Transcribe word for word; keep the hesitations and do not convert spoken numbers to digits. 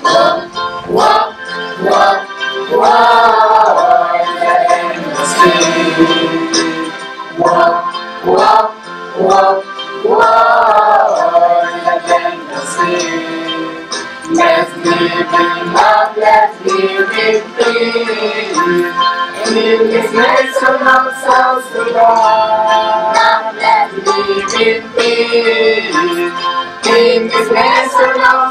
Walk, walk, walk, the endless street. Walk, walk, walk, walk, the endless street. Let's live in love, let's live in peace. In this nation of South Sudan, let's live in peace. In this nation of